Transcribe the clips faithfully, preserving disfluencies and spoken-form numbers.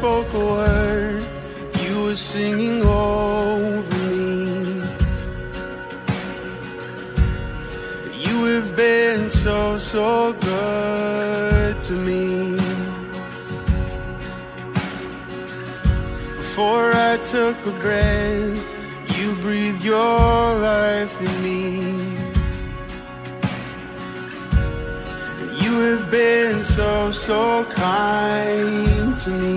spoke a word, you were singing over me. You have been so, so good to me. Before I took a breath, you breathed your life in me. You have been so, so kind to me.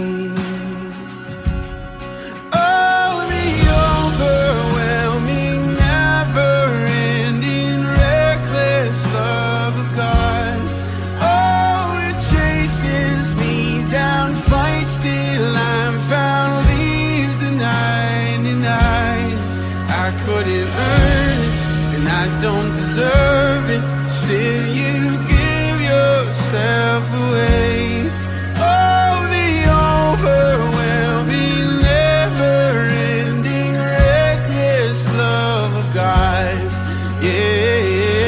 Oh, the overwhelming, never-ending, reckless love of God. Oh, it chases me down, fights till I'm found, leaves the ninety-nine. I couldn't earn it, and I don't deserve it. Still, you give yourself away. Oh, the overwhelming, never-ending, reckless love of God. Yeah.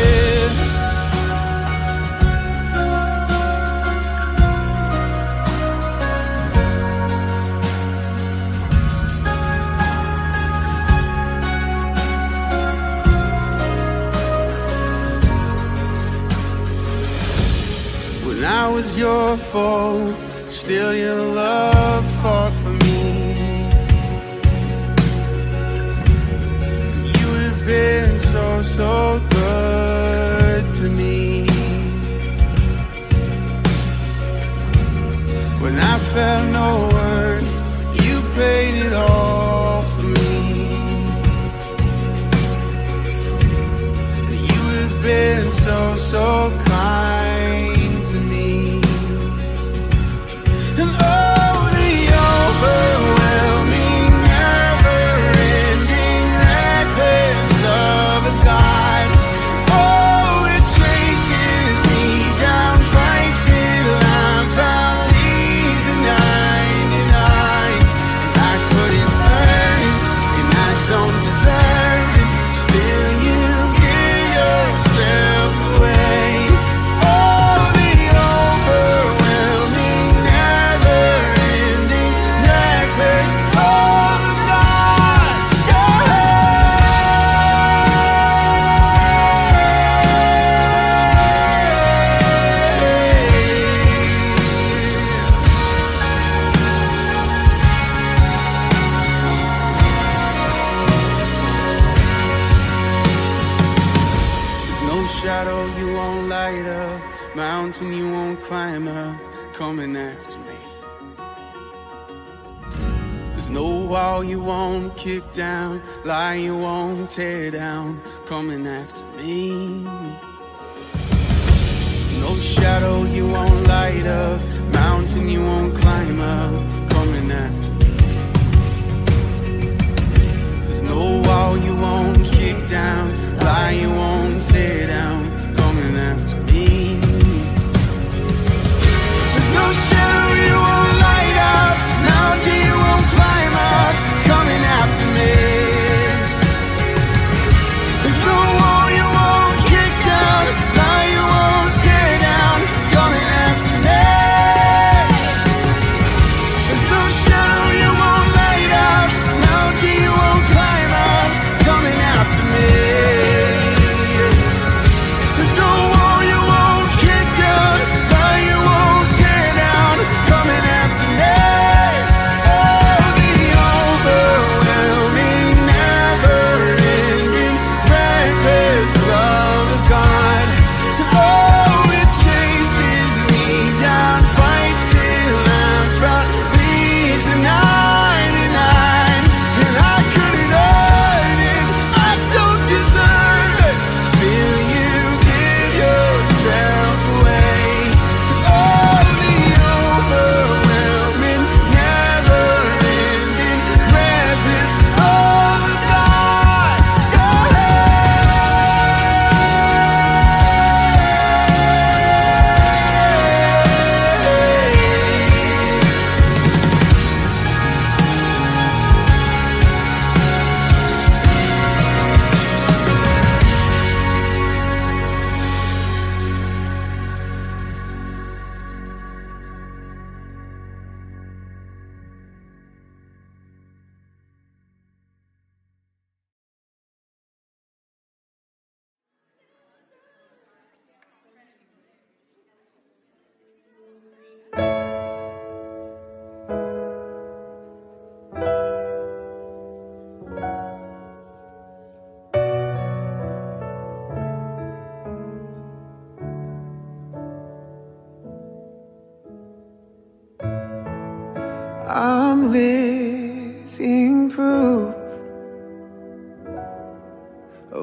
When I was your foe, still your love fought for me. You have been so, so good to me. When I felt no worth, you paid it all for me. You have been so, so kind to me. And oh, the overwhelming, never-ending, reckless love of God. Oh, it chases me down, fights till I'm found, leaves the ninety-nine. And I couldn't earn it, and I don't deserve it. Still, you give yourself away. Oh, the overwhelming, never-ending, reckless love of God. There's no shadow you won't light up, mountain you won't climb up, coming after me. There's no wall you won't kick down, lie you won't tear down, coming after me. There's no shadow you won't light up, mountain you won't climb up, coming after me. There's no wall you won't kick down, lie you won't tear down, coming after me. There's no shadow you won't light up, mountain you won't climb up, coming after me. There's no wall you won't kick down, lie you won't tear down, coming after me. There's no shadow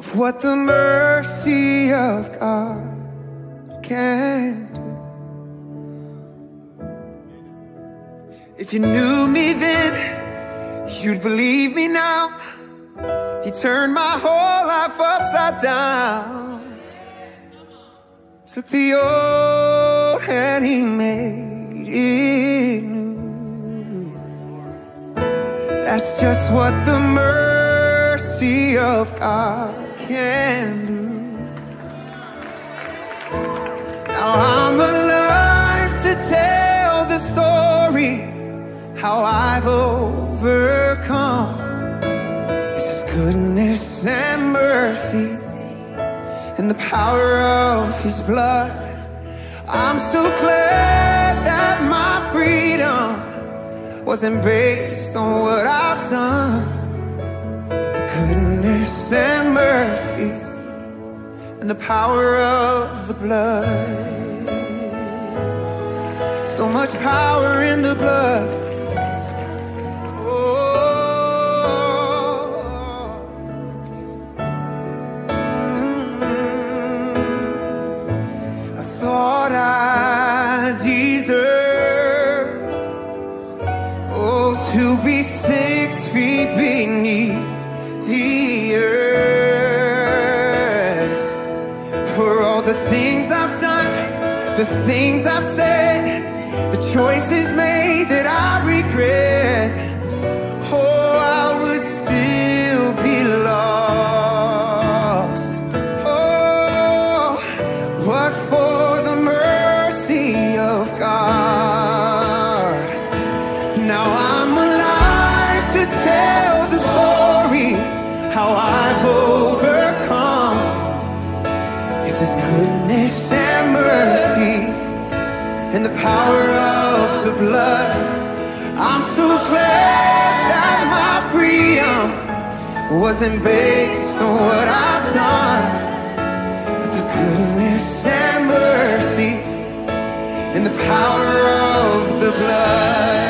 of what the mercy of God can do. If you knew me then, you'd believe me now. He turned my whole life upside down. Took the old and he made it new. That's just what the mercy of God can do. Now I'm alive to tell the story, how I've overcome. It's His goodness and mercy and the power of His blood. I'm so glad that my freedom wasn't based on what I've done. The goodness and mercy and the power of the blood. So much power in the blood. To be six feet beneath the earth, for all the things I've done, the things I've said, the choices made that I regret. Oh, I would still be lost. Oh, but for the mercy of God, now I'm alive to tell the story, how I've overcome. It's His goodness and mercy and the power of the blood. I'm so glad that my freedom wasn't based on what I've done, but the goodness and mercy and the power of the blood.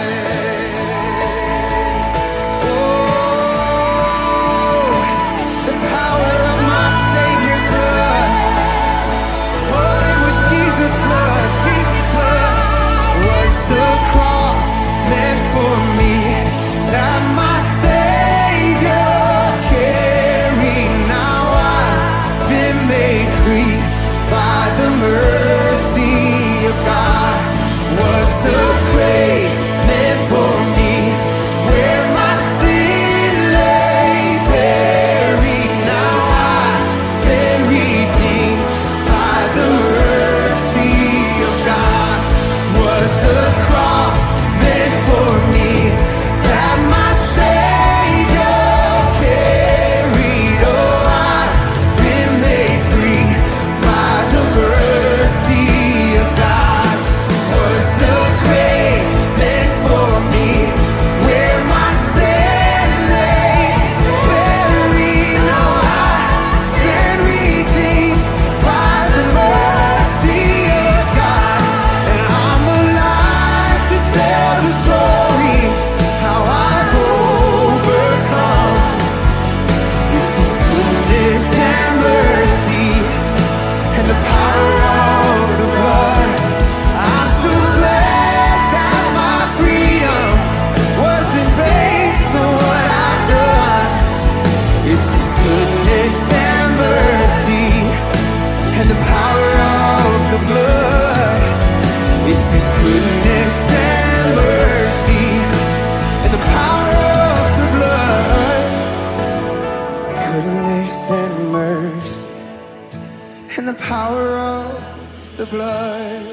And the power of the blood.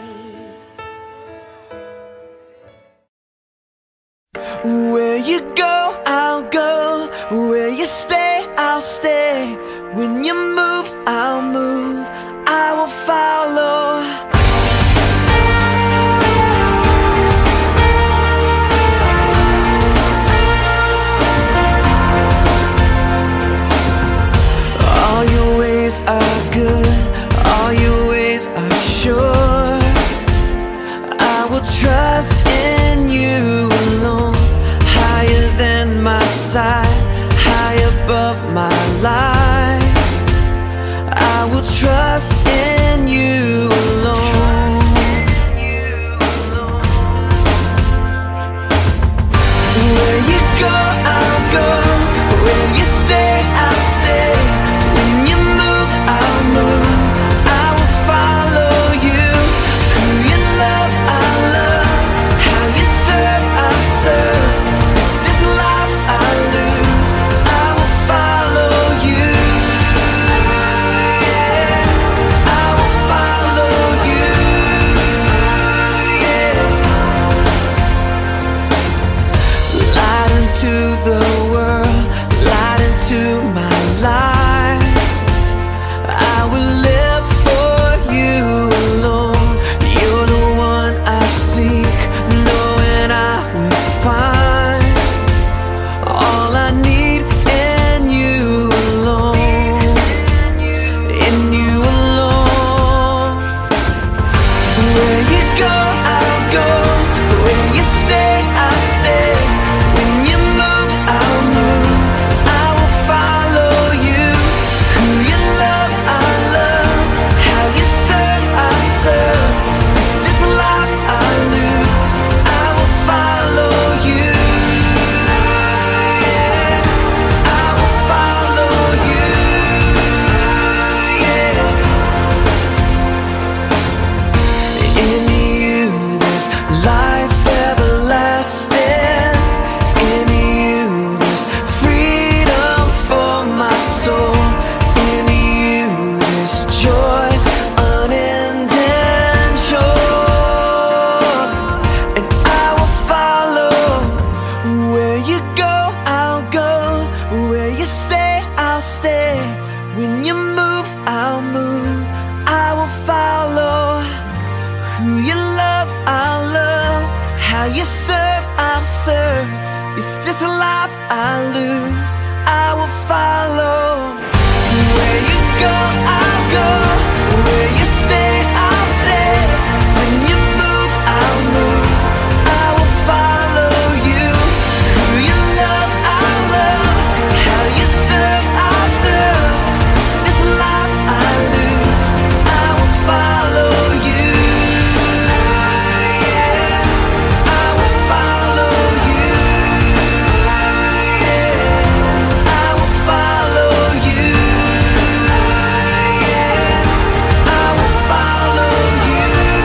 Where you go, I'll go. Where you stay, I'll stay. When you move, I'll move. I will follow. All your ways are good, all your ways are sure. I will trust in you alone. Higher than my sight, high above my life. will trust in you alone. Where you go, I'll go. Where you stay, I'll stay. When you move, I'll move. I will follow you. Who you love, I'll love. How you serve, I'll serve. If this life I lose, I will follow you. Yeah, I will follow you. Yeah. Light into the world, light into my life. I will live for you alone. You're the one I seek, knowing I will find all I need in you alone, in you alone. Where you go, I'll go. Where you stay, I'll stay. When you move, I'll move. I will follow you. Who you love, I'll love. How you serve, I'll serve. This life I lose, I will follow you. Yeah, I will follow you. Yeah. In you there's life everlasting. In you there's freedom for my soul. In you there's joy unending sure. And I will follow. Where you go, I'll go. Where you stay, I'll stay. When you move, I'll move. I will follow. Who you love, I'll love. How you serve, I'll serve. If this life I lose, I will follow. Where you go, I'll go. Where you stay, I'll stay. When you move, I'll move. I will follow you. Who you love, I'll love. How you serve, I'll serve. This life I lose, I will follow you. Yeah, I will follow you. Yeah, I will follow you. Yeah, I will follow you.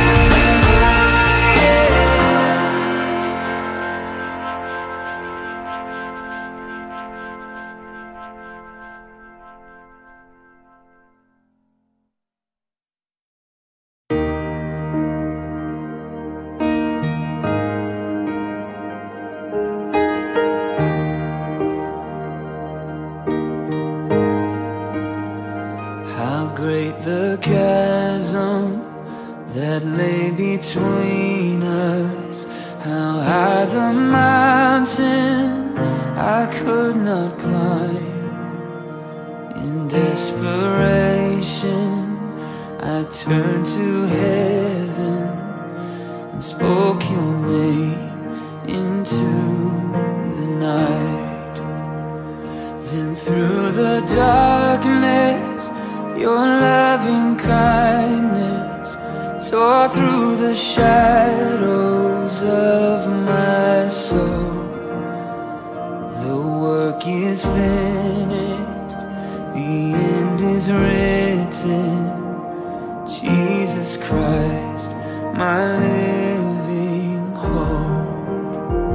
How great the chasm that lay between us. How high the mountain I could not climb. In desperation I turned to heaven and spoke your name into the night. Then through the darkness your loving kindness tore through the shadows of my soul. The work is finished, the end is written. Jesus Christ, my living hope.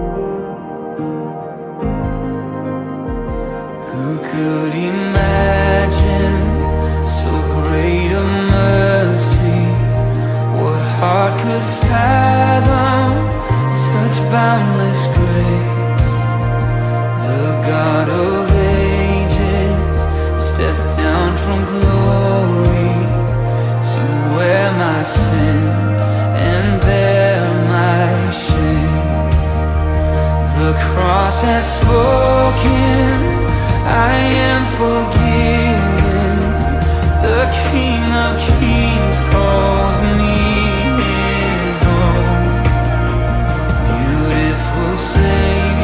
Who could imagine so great a mercy? What heart could fathom such boundless grace? The God of ages stepped down from glory to wear my sin and bear my shame. The cross has spoken, I am forgiven. The King of Kings calls me his own. Beautiful Savior,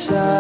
side.